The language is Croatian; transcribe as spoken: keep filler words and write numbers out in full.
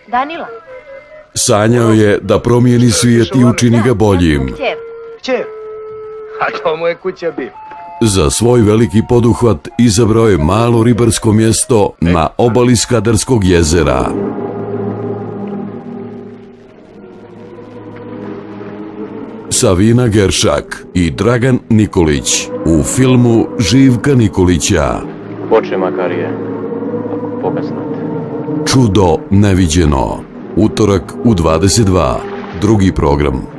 Danila. Sanjao je da promijeni svijet i učini ga boljim. Kćer, a to mu je kuća bio. Za svoj veliki poduhvat izabrao je malo ribarsko mjesto na obali Skadarskog jezera. Savina Geršak i Dragan Nikolić u filmu Živka Nikolića. Poče Makarije, ako pogasnate. Čudo neviđeno. Utorak u dvadeset dva. Drugi program.